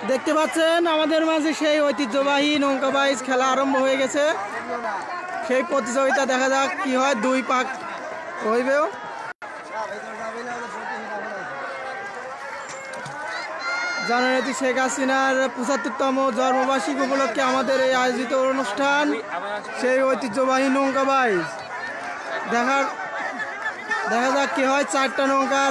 দেখতে পাচ্ছেন আমাদের মাঝে সেই ঐতিহ্যবাহী নৌকা বাইচ খেলা আরম্ভ হয়ে গেছে। সেই প্রতিযোগিতা দেখা যাক কি হয়, দুই পাক হইবেও। জননেত্রী শেখ হাসিনার ৭৫তম জন্মবার্ষিকী উপলক্ষে আমাদের এই আয়োজিত অনুষ্ঠান সেই ঐতিহ্যবাহী নৌকা বাইচ দেখা যাক কি হয়। 4টা নৌকার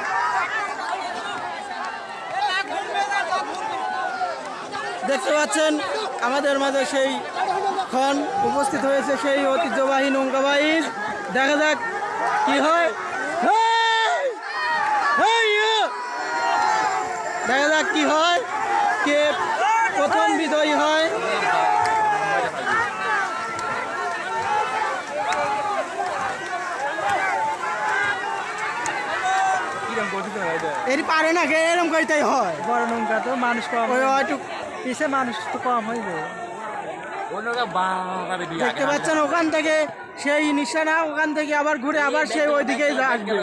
দেখতে পাচ্ছেন আমাদের মাঝে সেই ক্ষণ উপস্থিত হয়েছে সেই ঐতিহ্যবাহী নৌকা বাইচ। দেখা যাক কি হয়, দেখা যাক কি হয়, কে প্রথম বিজয়ী হয়। এর পারে না কে এরকম করতেই হয়, বড় নৌকা তো মানুষ কম, একটু পিছে মানুষ তো কম হইবে। দেখতে পাচ্ছেন ওখান থেকে সেই নিশানা, ওখান থেকে আবার ঘুরে আবার সেই ওইদিকেই আসবে।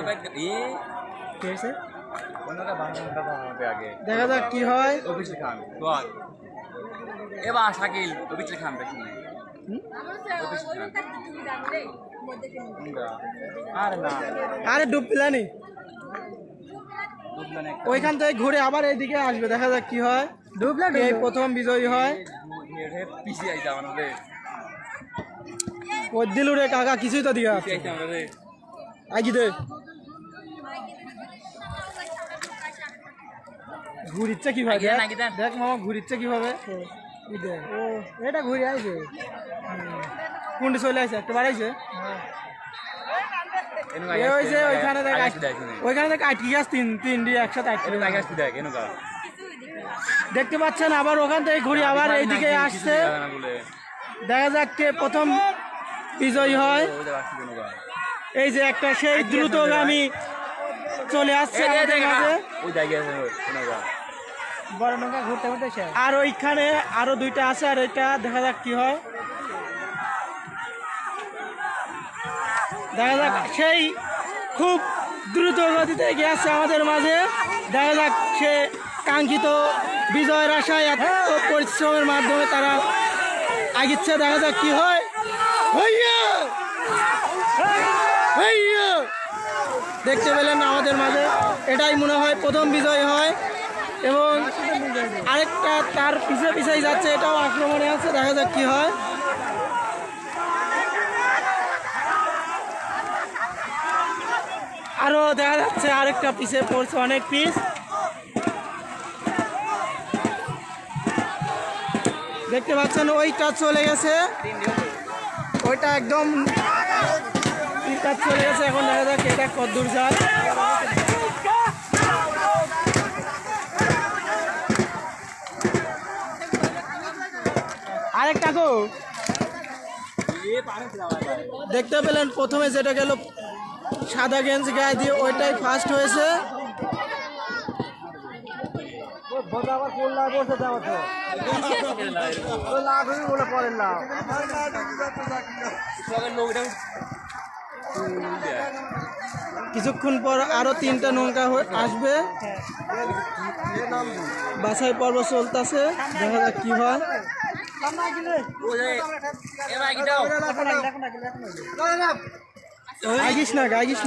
দেখা যাক কি হয়। আরে ডুব পিলানি ওইখান থেকে ঘুরে আবার এইদিকে আসবে। দেখা যাক কি হয়, ডুবলাম এই প্রথম বিজয়ী হয়। ওই দিলুরে কাকা কিছুই তো দিয়া আগি দে ঘুরিচ্ছে কিভাবে, দেখ মামা ঘুরিচ্ছে কিভাবে। ও এটা ঘুরে আইছে, কোনটি চলে আসে একটা বাড়াইছে ওইখানে দেখ আটকে গাছ তিনটি একসাথে দেখতে পাচ্ছেন। আবার ওখান থেকে ঘুরে আবার এইদিকে আসছে। দেখা যাক কে প্রথম বিজয়ী হয়। এই যে একটা সেই দ্রুতগামী চলে আসছে আমাদের মাঝে, বড় নৌকা ঘুরতে ঘুরতে। আর ওইখানে আরো দুইটা আছে, আর এটা দেখা যাক কি হয়। দেখা যাক সেই খুব দ্রুত গতিতে এগিয়ে আসছে আমাদের মাঝে। দেখা যাক সে কাঙ্ক্ষিত বিজয়ের আশায় এত পরিশ্রমের মাধ্যমে তারা আগিচ্ছে। দেখা যাক কি হয়। দেখতে পেলেন আমাদের মাঝে এটাই মনে হয় প্রথম বিজয় হয়, এবং আরেকটা তার পিছে পিছাই যাচ্ছে, এটাও আক্রমণে আছে। দেখা যাক কি হয়। আরো দেখা যাচ্ছে আরেকটা পিছে পড়ছে, অনেক পিস। দেখতে পাচ্ছেন ওইটা চলে গেছে, ওইটা একদম চলে গেছে। এখন দেখা যাক এটা কতদূর যায়। আরেকটা গো দেখতে পেলেন প্রথমে যেটা গেল সাদা গেঞ্জি গায়ে দিয়ে, ওইটাই ফার্স্ট হয়েছে। কিছুক্ষণ পর আরো 3টা নৌকা আসবে, বাছাই পর্ব চলতেছে। দেখা যাক কি হয়। আগিস না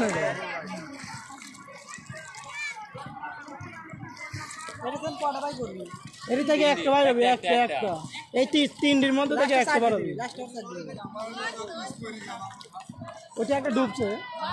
এর থেকে একটা বার হবে, একটা এই 3টির মধ্যে থেকে একটা বার হবে। ওটা একটা ডুবছে,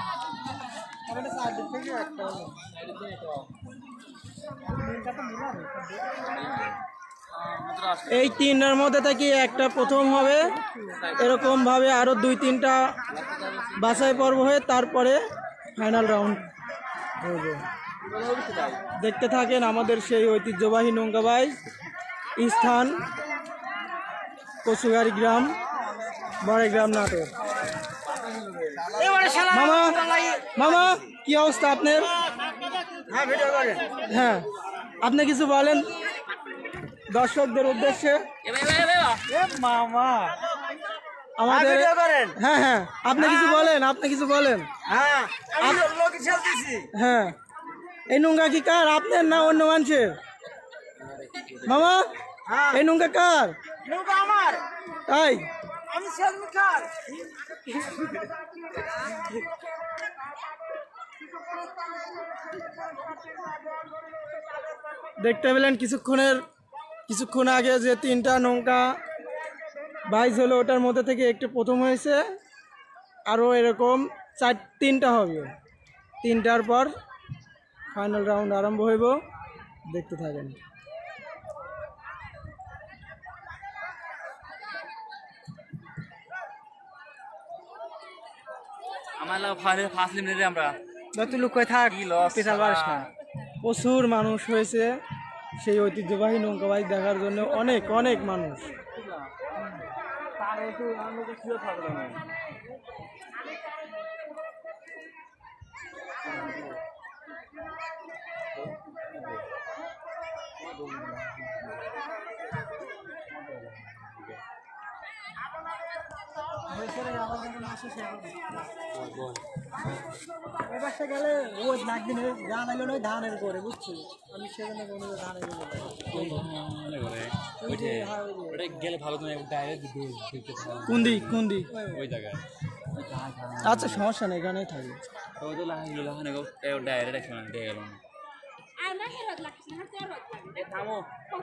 এই 3টার মধ্যে থেকে একটা প্রথম হবে। এরকম ভাবে আরো 2-3টা বাছাই পর্ব হয়ে তারপরে ফাইনাল রাউন্ড হবে। দেখতে থাকেন আমাদের সেই ঐতিহ্যবাহী নৌকা বাইচ, স্থান কচুগাড়ি গ্রাম, বড়গ্রাম, নাটোর। মামা কি অবস্থা আপনার? হ্যাঁ, আপনি কিছু বলেন দর্শকদের উদ্দেশ্যে। মামা আমাদের হ্যাঁ আপনি কিছু বলেন। হ্যাঁ, এই নৌকা কি কার, আপনার না অন্য মানুষের? মামা এই নৌকা কার? নৌকা আমার, তাই আমি সেলমি খান। দেখতে পেলেন কিছুক্ষণ আগে যে 3টা নৌকা বাইজ হলো, ওটার মধ্যে থেকে একটু প্রথম হয়েছে। আরও এরকম 3টা হবে। 3টার পর ফাইনাল রাউন্ড আরম্ভ হইব, দেখতে থাকেন। প্রচুর মানুষ হয়েছে সেই ঐতিহ্যবাহী নৌকাবাজ দেখার জন্য, অনেক অনেক মানুষ। এবারটা গেলে ও একদিন গান এলো নয় ধানের করে, বুঝছি আমি সেজন্য কোনো ধানের গেলে ভালো তুমি কোন দিক ওই জায়গায় আচ্ছা সমস্যা নেই, এখানেই থাকবে। ডাইরেক্ট গেল থামো।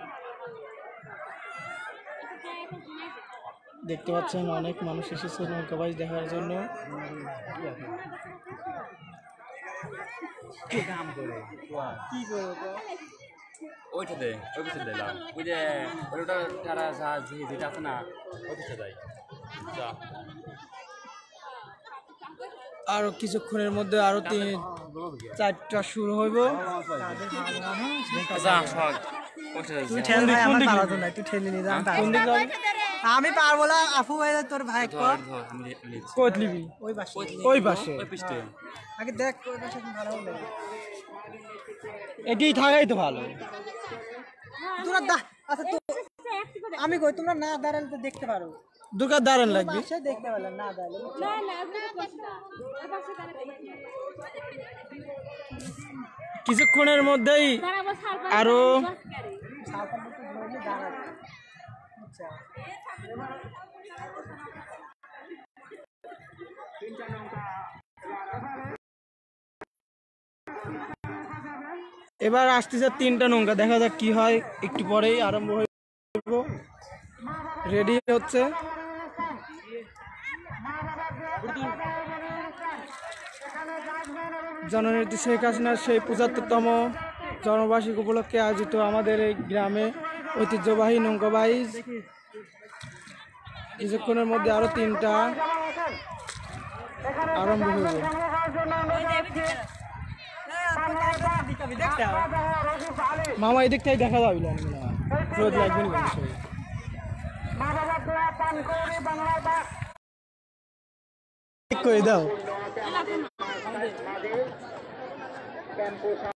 দেখতে পাচ্ছেন অনেক মানুষ এসেছে নৌকাবাজ দেখার জন্য। ওইটাতে ওই পিছনে দিলাম, ওই যে ওটা যারা যেটা আছে না ওই পিছনে দেয়। আরো কিছুক্ষণের মধ্যে আরো 4টা শুরু হইব। আমি পারবো না, আফু ভাই তোর ভাই লিবি ওই পাশে আগে দেখ, এটি থাকাই তো ভালো। তোরা আচ্ছা আমি কই তোমরা না দাঁড়ালে তো দেখতে পারো, দুর্গা দাঁড়ান লাগবে দেখতে পেলাম না দাঁড়ালে। কিছুক্ষণের মধ্যেই আরো এবার আসতেছে 3টা নৌকা, দেখা যাক কি হয়। একটু পরেই আরম্ভ হইব, রেডি হচ্ছে। জননেত্রী শেখ হাসিনার সেই 75তম জন্মবার্ষিকী উপলক্ষে আয়োজিত আমাদের এই গ্রামে ঐতিহ্যবাহী নৌকাবাইজ। কিছুক্ষণের মধ্যে আরো 3টা আরম্ভ হইব। মামা এদিক থেকে দেখা যাবে না, রোদ লাগবে না করে দাও।